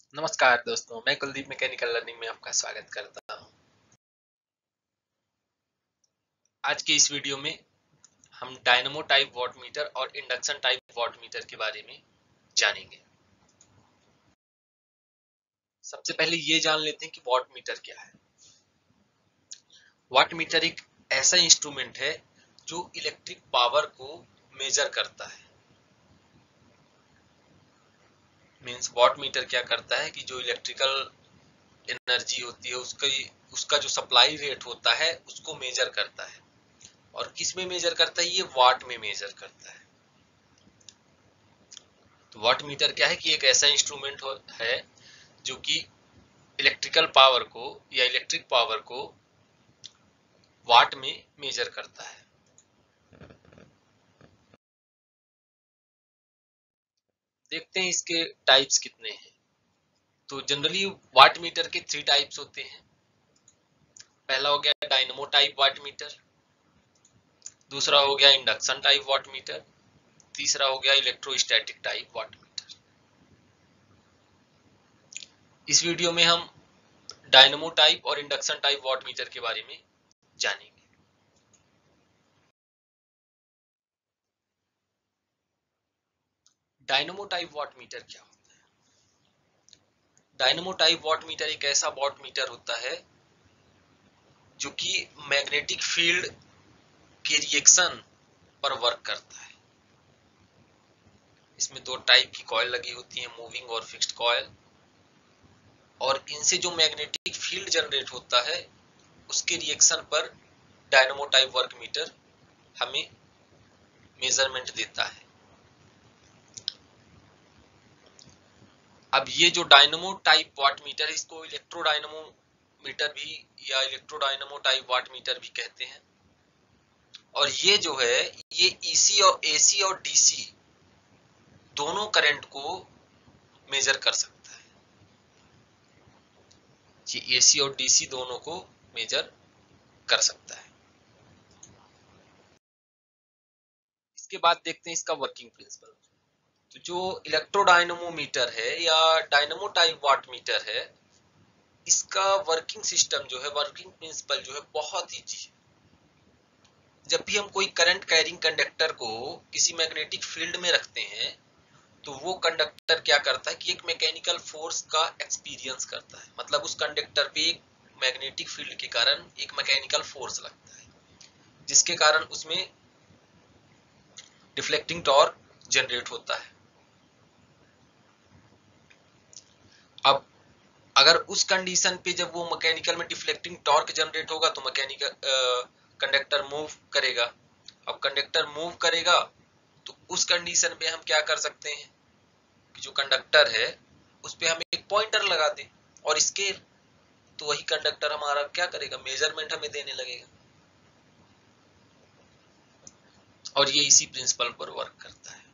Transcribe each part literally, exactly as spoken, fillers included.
नमस्कार दोस्तों, मैं कुलदीप मैकेनिकल लर्निंग में आपका स्वागत करता हूं। आज के इस वीडियो में हम डायनेमो टाइप वॉटमीटर और इंडक्शन टाइप वॉटमीटर के बारे में जानेंगे। सबसे पहले ये जान लेते हैं कि वॉटमीटर क्या है। वॉटमीटर एक ऐसा इंस्ट्रूमेंट है जो इलेक्ट्रिक पावर को मेजर करता है। मीन्स वॉटमीटर क्या करता है कि जो इलेक्ट्रिकल एनर्जी होती है उसका उसका जो सप्लाई रेट होता है उसको मेजर करता है। और किस में मेजर करता है? ये वाट में मेजर करता है। तो वाट मीटर क्या है कि एक ऐसा इंस्ट्रूमेंट है जो कि इलेक्ट्रिकल पावर को या इलेक्ट्रिक पावर को वाट में मेजर करता है। देखते हैं इसके टाइप्स कितने हैं। तो जनरली वाट मीटर के थ्री टाइप्स होते हैं। पहला हो गया डायनेमो टाइप वाट मीटर, दूसरा हो गया इंडक्शन टाइप वाट मीटर, तीसरा हो गया इलेक्ट्रोस्टैटिक टाइप वाट मीटर। इस वीडियो में हम डायनेमो टाइप और इंडक्शन टाइप वाट मीटर के बारे में जानेंगे। डायनेमो टाइप वाट मीटर क्या होता है? डायनेमो टाइप वाट मीटर एक ऐसा वाट मीटर होता है जो कि मैग्नेटिक फील्ड के रिएक्शन पर वर्क करता है। इसमें दो टाइप की कॉइल लगी होती है, मूविंग और फिक्स्ड कॉइल, और इनसे जो मैग्नेटिक फील्ड जनरेट होता है उसके रिएक्शन पर डायनेमो टाइप वर्क मीटर हमें मेजरमेंट देता है। अब ये जो डायनेमो टाइप वाट मीटर है इसको इलेक्ट्रोडायनेमो मीटर भी या इलेक्ट्रोडायनेमो टाइप वाट मीटर भी कहते हैं। और ये जो है ये ईसी और एसी और डीसी दोनों करंट को मेजर कर सकता है। ये एसी और डीसी दोनों को मेजर कर सकता है। इसके बाद देखते हैं इसका वर्किंग प्रिंसिपल। तो जो इलेक्ट्रोडायनेमोमीटर है या डायनेमो टाइप वाट मीटर है, इसका वर्किंग सिस्टम जो है, वर्किंग प्रिंसिपल जो है बहुत ईजी है। जब भी हम कोई करंट कैरिंग कंडक्टर को किसी मैग्नेटिक फील्ड में रखते हैं तो वो कंडक्टर क्या करता है कि एक मैकेनिकल फोर्स का एक्सपीरियंस करता है। मतलब उस कंडक्टर पे एक मैग्नेटिक फील्ड के कारण एक मैकेनिकल फोर्स लगता है जिसके कारण उसमें डिफ्लेक्टिंग टॉर्क जनरेट होता है। अब अगर उस कंडीशन पे जब वो मैकेनिकल में डिफ्लेक्टिंग टॉर्क जनरेट होगा तो मैकेनिकल कंडक्टर मूव करेगा। अब कंडक्टर मूव करेगा तो उस कंडीशन पे हम क्या कर सकते हैं कि जो कंडक्टर है उस पे हम एक पॉइंटर लगा दें और स्केल, तो वही कंडक्टर हमारा क्या करेगा, मेजरमेंट हमें देने लगेगा। और ये इसी प्रिंसिपल पर वर्क करता है।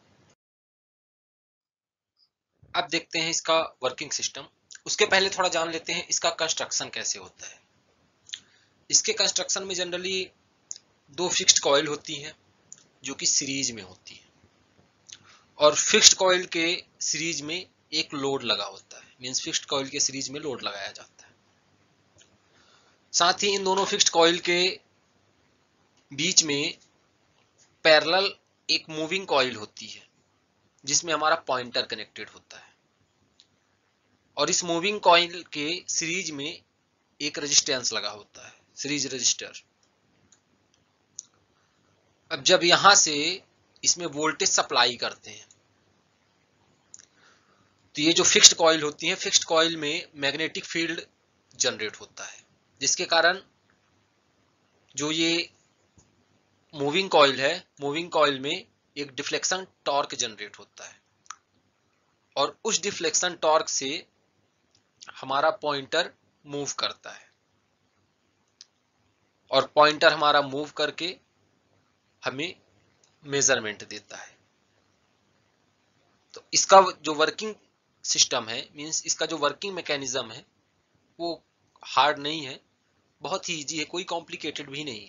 अब देखते हैं इसका वर्किंग सिस्टम। उसके पहले थोड़ा जान लेते हैं इसका कंस्ट्रक्शन कैसे होता है। इसके कंस्ट्रक्शन में जनरली दो फिक्स्ड कॉइल होती हैं जो कि सीरीज में होती है, और फिक्स्ड कॉइल के सीरीज में एक लोड लगा होता है। मींस फिक्स्ड कॉइल के सीरीज में लोड लगाया जाता है। साथ ही इन दोनों फिक्स्ड कॉइल के बीच में पैरेलल एक मूविंग कॉइल होती है जिसमें हमारा पॉइंटर कनेक्टेड होता है, और इस मूविंग कॉइल के सीरीज में एक रेजिस्टेंस लगा होता है, सीरीज रेजिस्टर। अब जब यहां से इसमें वोल्टेज सप्लाई करते हैं तो ये जो फिक्स्ड कॉइल होती है, फिक्स्ड कॉइल में मैग्नेटिक फील्ड जनरेट होता है जिसके कारण जो ये मूविंग कॉइल है, मूविंग कॉइल में एक डिफ्लेक्शन टॉर्क जनरेट होता है, और उस डिफ्लेक्शन टॉर्क से हमारा पॉइंटर मूव करता है, और पॉइंटर हमारा मूव करके हमें मेजरमेंट देता है। तो इसका जो वर्किंग सिस्टम है, मींस इसका जो वर्किंग मैकेनिज्म है वो हार्ड नहीं है, बहुत ही इजी है, कोई कॉम्प्लिकेटेड भी नहीं है।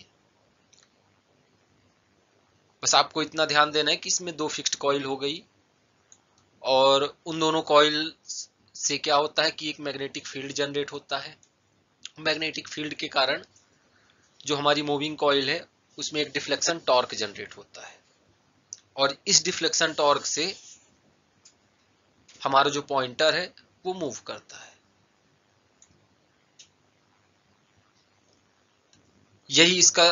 बस आपको इतना ध्यान देना है कि इसमें दो फिक्स्ड कॉइल हो गई और उन दोनों कॉइल से क्या होता है कि एक मैग्नेटिक फील्ड जनरेट होता है। मैग्नेटिक फील्ड के कारण जो हमारी मूविंग कॉइल है उसमें एक डिफ्लेक्शन टॉर्क जनरेट होता है, और इस डिफ्लेक्शन टॉर्क से हमारा जो पॉइंटर है वो मूव करता है। यही इसका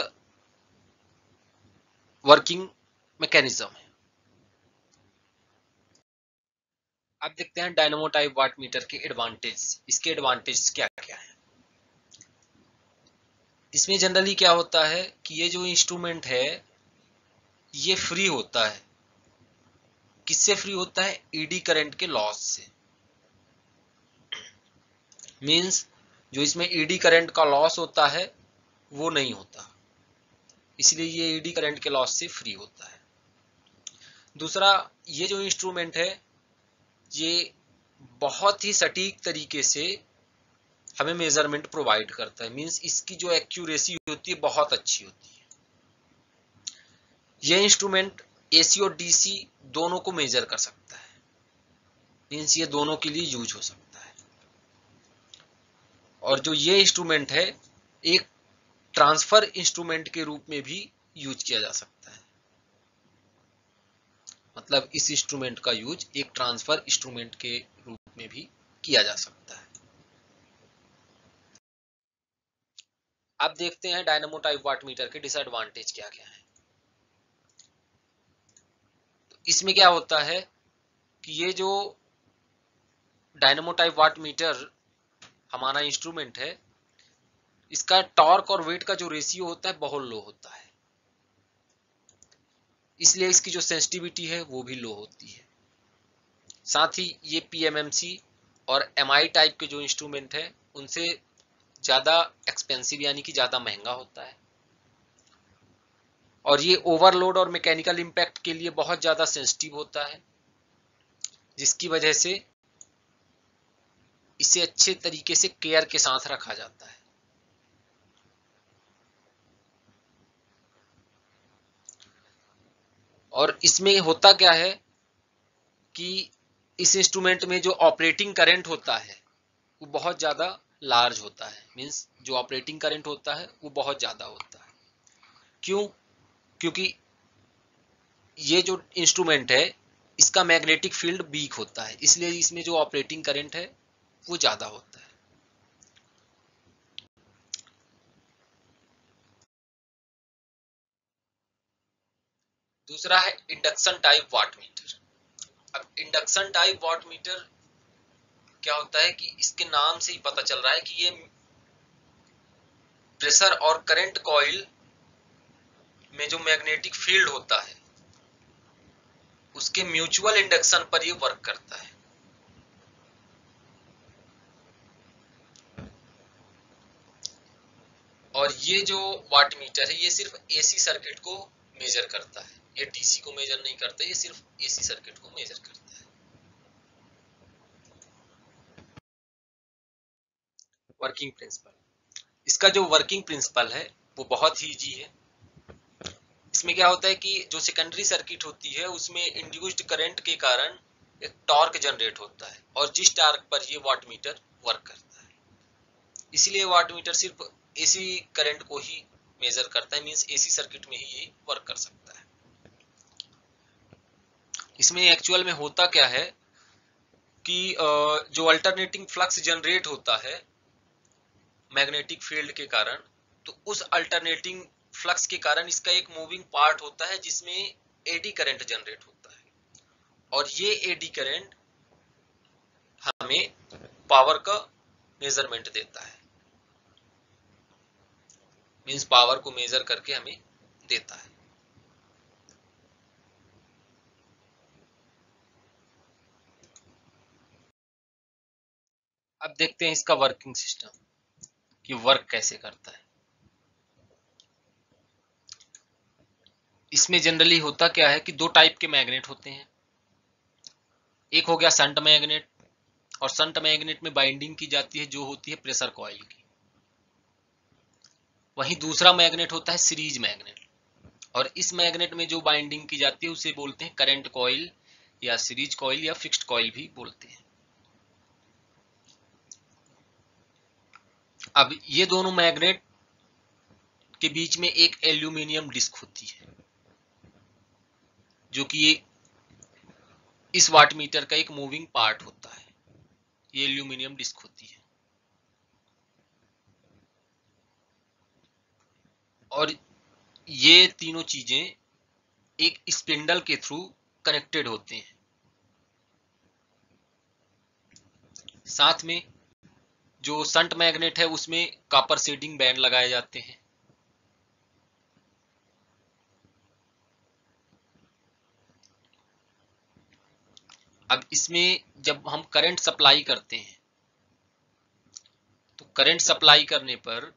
वर्किंग मैकेनिज्म है। अब देखते हैं डायनेमो टाइप वाट मीटर के एडवांटेज। इसके एडवांटेज क्या क्या है? इसमें जनरली क्या होता है कि ये जो इंस्ट्रूमेंट है ये फ्री होता है। किससे फ्री होता है? ईडी करंट के लॉस से। मींस जो इसमें ईडी करंट का लॉस होता है वो नहीं होता, इसलिए ये ईडी करंट के लॉस से फ्री होता है। दूसरा, ये जो इंस्ट्रूमेंट है ये बहुत ही सटीक तरीके से हमें मेजरमेंट प्रोवाइड करता है। मींस इसकी जो एक्यूरेसी होती है बहुत अच्छी होती है। ये इंस्ट्रूमेंट एसी और डीसी दोनों को मेजर कर सकता है। मींस ये दोनों के लिए यूज हो सकता है। और जो ये इंस्ट्रूमेंट है एक ट्रांसफर इंस्ट्रूमेंट के रूप में भी यूज किया जा सकता है। मतलब इस इंस्ट्रूमेंट का यूज एक ट्रांसफर इंस्ट्रूमेंट के रूप में भी किया जा सकता है। अब देखते हैं डायनेमो टाइप वाट मीटर के डिसएडवांटेज क्या क्या है। तो इसमें क्या होता है कि ये जो डायनेमो टाइप वाट मीटर हमारा इंस्ट्रूमेंट है इसका टॉर्क और वेट का जो रेशियो होता है बहुत लो होता है, इसलिए इसकी जो सेंसिटिविटी है वो भी लो होती है। साथ ही ये पीएमएमसी और एमआई टाइप के जो इंस्ट्रूमेंट है उनसे ज्यादा एक्सपेंसिव यानी कि ज्यादा महंगा होता है, और ये ओवरलोड और मैकेनिकल इंपैक्ट के लिए बहुत ज्यादा सेंसिटिव होता है, जिसकी वजह से इसे अच्छे तरीके से केयर के साथ रखा जाता है। और इसमें होता क्या है कि इस इंस्ट्रूमेंट में जो ऑपरेटिंग करंट होता है वो बहुत ज्यादा लार्ज होता है। मींस जो ऑपरेटिंग करंट होता है वो बहुत ज्यादा होता है। क्यों? क्योंकि ये जो इंस्ट्रूमेंट है इसका मैग्नेटिक फील्ड वीक होता है, इसलिए इसमें जो ऑपरेटिंग करंट है वो ज्यादा होता है। दूसरा है इंडक्शन टाइप वाट मीटर। अब इंडक्शन टाइप वाट मीटर क्या होता है कि इसके नाम से ही पता चल रहा है कि ये प्रेशर और करंट कॉइल में जो मैग्नेटिक फील्ड होता है उसके म्यूचुअल इंडक्शन पर ये वर्क करता है। और ये जो वाट मीटर है ये सिर्फ एसी सर्किट को मेजर करता है, ये डीसी को मेजर नहीं करता, ये सिर्फ एसी सर्किट को मेजर करता है। Working principle. इसका जो वर्किंग प्रिंसिपल है वो बहुत ही इजी है। इसमें क्या होता है कि जो सेकेंडरी सर्किट होती है उसमें इंड्यूस्ड करंट के कारण एक टॉर्क जनरेट होता है, और जिस टॉर्क पर ये वाट मीटर वर्क करता है, इसलिए वाट मीटर सिर्फ एसी करंट को ही मेजर करता है। मींस एसी सर्किट में ही ये वर्क कर सकता है। इसमें एक्चुअल में होता क्या है कि जो अल्टरनेटिंग फ्लक्स जनरेट होता है मैग्नेटिक फील्ड के कारण, तो उस अल्टरनेटिंग फ्लक्स के कारण इसका एक मूविंग पार्ट होता है जिसमें एडी करंट जनरेट होता है, और ये एडी करंट हमें पावर का मेजरमेंट देता है। मींस पावर को मेजर करके हमें देता है। अब देखते हैं इसका वर्किंग सिस्टम कि वर्क कैसे करता है। इसमें जनरली होता क्या है कि दो टाइप के मैग्नेट होते हैं। एक हो गया शंट मैग्नेट, और शंट मैग्नेट में बाइंडिंग की जाती है जो होती है प्रेशर कॉइल की। वहीं दूसरा मैग्नेट होता है सीरीज मैग्नेट, और इस मैग्नेट में जो बाइंडिंग की जाती है उसे बोलते हैं करंट कॉइल या सीरीज कॉइल या फिक्स्ड कॉइल भी बोलते हैं। अब ये दोनों मैग्नेट के बीच में एक एल्यूमिनियम डिस्क होती है, जो कि ये इस वाट मीटर का एक मूविंग पार्ट होता है। ये एल्यूमिनियम डिस्क होती है और ये तीनों चीजें एक स्पिंडल के थ्रू कनेक्टेड होते हैं। साथ में जो संट मैग्नेट है उसमें कॉपर शेडिंग बैंड लगाए जाते हैं। अब इसमें जब हम करंट सप्लाई करते हैं तो करंट सप्लाई करने पर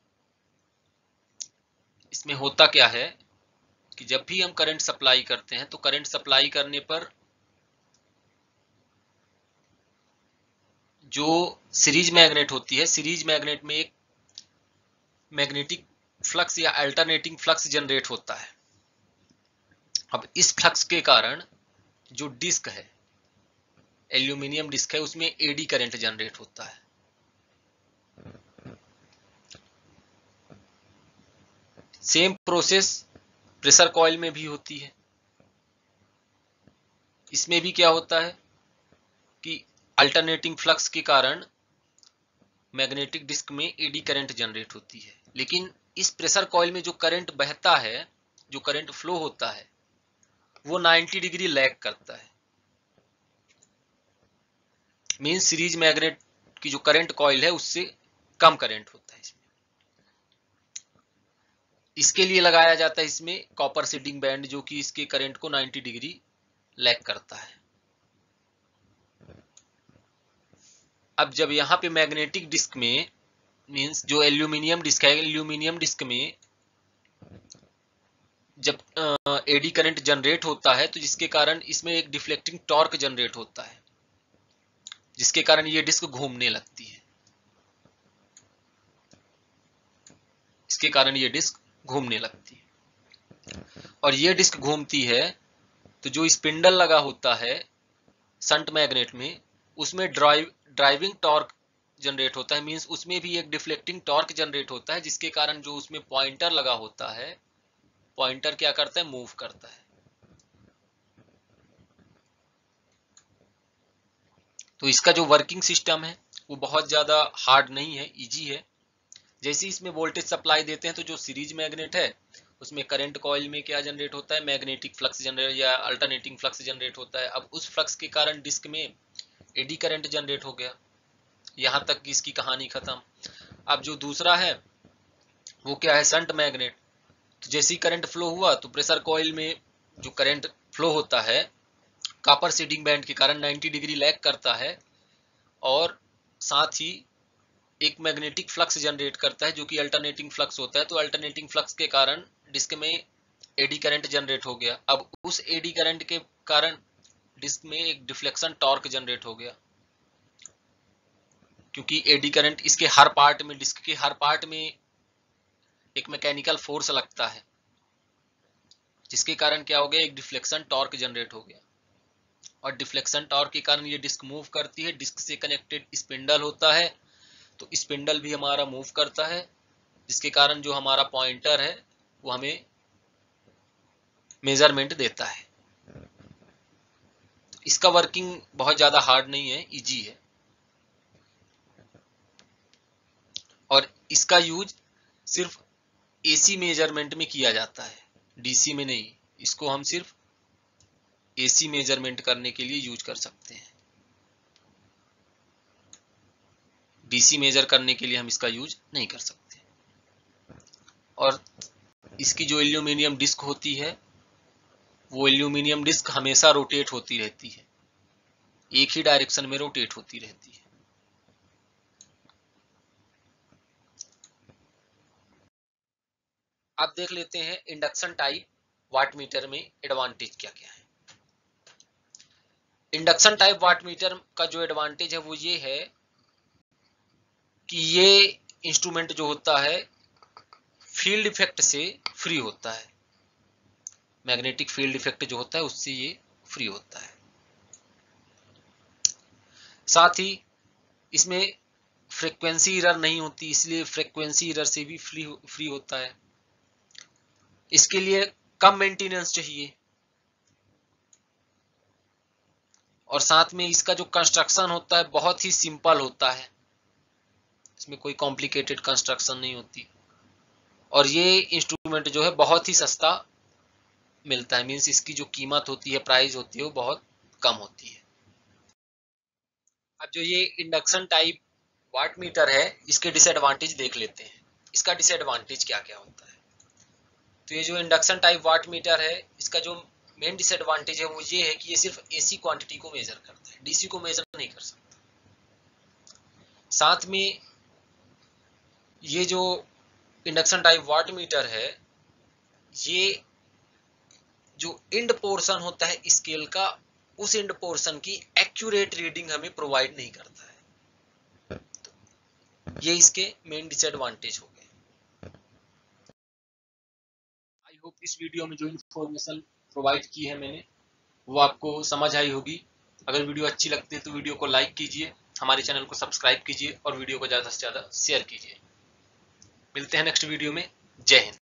इसमें होता क्या है कि जब भी हम करंट सप्लाई करते हैं तो करंट सप्लाई करने पर जो सीरीज मैग्नेट होती है, सीरीज मैग्नेट में एक मैग्नेटिक फ्लक्स या अल्टरनेटिंग फ्लक्स जनरेट होता है। अब इस फ्लक्स के कारण जो डिस्क है, एल्यूमिनियम डिस्क है, उसमें एडी करंट जनरेट होता है। सेम प्रोसेस प्रेशर कॉइल में भी होती है। इसमें भी क्या होता है कि अल्टरनेटिंग फ्लक्स के कारण मैग्नेटिक डिस्क में एडी करंट जनरेट होती है, लेकिन इस प्रेशर कॉइल में जो करंट बहता है, जो करंट फ्लो होता है, वो नब्बे डिग्री लैग करता है। मीन सीरीज मैग्नेट की जो करंट कॉइल है उससे कम करंट होता है इसमें। इसके लिए लगाया जाता है इसमें कॉपर शेडिंग बैंड, जो कि इसके करंट को नब्बे डिग्री लैग करता है। अब जब यहाँ पे मैग्नेटिक डिस्क में, मींस जो एल्यूमिनियम डिस्क है, एल्यूमिनियम डिस्क में जब एडी करंट जनरेट होता है तो जिसके कारण इसमें एक डिफ्लेक्टिंग टॉर्क जनरेट होता है, जिसके कारण ये डिस्क घूमने लगती है। इसके कारण ये डिस्क घूमने लगती है और ये डिस्क घूमती है तो जो स्पिंडल लगा होता है संट मैग्नेट में, उसमें ड्राइव ड्राइविंग टॉर्क जनरेट होता है। मींस उसमें भी एक डिफ्लेक्टिंग टॉर्क जनरेट होता है, जिसके कारण जो उसमें पॉइंटर लगा होता है, पॉइंटर क्या करता है, मूव करता है। तो इसका जो वर्किंग सिस्टम है वो बहुत ज्यादा हार्ड नहीं है, इजी है। जैसे इसमें वोल्टेज सप्लाई देते हैं तो जो सीरीज मैग्नेट है उसमें करंट कॉइल में क्या जनरेट होता है, मैग्नेटिक फ्लक्स जनरेट या अल्टरनेटिंग फ्लक्स जनरेट होता है। अब उस फ्लक्स के कारण डिस्क में एडी करंट जनरेट हो गया। यहां तक की इसकी कहानी खत्म। अब जो दूसरा है वो क्या है, संट मैग्नेट। तो जैसे ही करंट फ्लो हुआ तो प्रेशर कॉइल में जो करंट फ्लो होता है कॉपर शेडिंग बैंड के कारण नब्बे डिग्री लैग करता है और साथ ही एक मैग्नेटिक फ्लक्स जनरेट करता है जो कि अल्टरनेटिंग फ्लक्स होता है। तो अल्टरनेटिंग फ्लक्स के कारण डिस्क में एडी करंट जनरेट हो गया। अब उस एडी करंट के कारण डिस्क में एक डिफ्लेक्शन टॉर्क जनरेट हो गया, क्योंकि एडी करंट इसके हर पार्ट में, डिस्क के हर पार्ट में एक मैकेनिकल फोर्स लगता है, जिसके कारण क्या हो गया, एक डिफ्लेक्शन टॉर्क जनरेट हो गया। और डिफ्लेक्शन टॉर्क के कारण ये डिस्क मूव करती है। डिस्क से कनेक्टेड स्पिंडल होता है तो स्पिंडल भी हमारा मूव करता है, जिसके कारण जो हमारा पॉइंटर है वो हमें मेजरमेंट देता है। इसका वर्किंग बहुत ज्यादा हार्ड नहीं है, इजी है। और इसका यूज सिर्फ एसी मेजरमेंट में किया जाता है, डीसी में नहीं। इसको हम सिर्फ एसी मेजरमेंट करने के लिए यूज कर सकते हैं। डीसी मेजर करने के लिए हम इसका यूज नहीं कर सकते। और इसकी जो एल्यूमिनियम डिस्क होती है वो एल्यूमिनियम डिस्क हमेशा रोटेट होती रहती है, एक ही डायरेक्शन में रोटेट होती रहती है। अब देख लेते हैं इंडक्शन टाइप वाट मीटर में एडवांटेज क्या क्या है। इंडक्शन टाइप वाट मीटर का जो एडवांटेज है वो ये है कि ये इंस्ट्रूमेंट जो होता है फील्ड इफेक्ट से फ्री होता है। मैग्नेटिक फील्ड इफेक्ट जो होता है उससे ये फ्री होता है। साथ ही इसमें फ्रीक्वेंसी एरर नहीं होती, इसलिए फ्रीक्वेंसी एरर से भी फ्री फ्री होता है। इसके लिए कम मेंटेनेंस चाहिए और साथ में इसका जो कंस्ट्रक्शन होता है बहुत ही सिंपल होता है, इसमें कोई कॉम्प्लिकेटेड कंस्ट्रक्शन नहीं होती। और ये इंस्ट्रूमेंट जो है बहुत ही सस्ता मिलता है, मीन्स इसकी जो कीमत होती है, प्राइस होती है, वो बहुत कम होती है। अब जो ये इंडक्शन टाइप वाट मीटर है, इसके डिसएडवांटेज देख लेते हैं। इसका डिसएडवांटेज क्या क्या होता है। तो ये जो इंडक्शन टाइप वाट मीटर है, इसका जो मेन डिसएडवांटेज है वो ये है कि ये सिर्फ एसी क्वांटिटी को मेजर करता है, डीसी को मेजर नहीं कर सकता। साथ में ये जो इंडक्शन टाइप वाट मीटर है, ये जो इंड पोर्शन होता है स्केल का, उस इंड पोर्शन की एक्यूरेट रीडिंग हमें प्रोवाइड नहीं करता है। तो ये इसके मेन डिसएडवांटेज हो गए। आई होप इस वीडियो में जो इन्फॉर्मेशन प्रोवाइड की है मैंने, वो आपको समझ आई होगी। अगर वीडियो अच्छी लगती है तो वीडियो को लाइक कीजिए, हमारे चैनल को सब्सक्राइब कीजिए और वीडियो को ज़्यादा से ज़्यादा शेयर कीजिए। मिलते हैं नेक्स्ट वीडियो में। जय हिंद।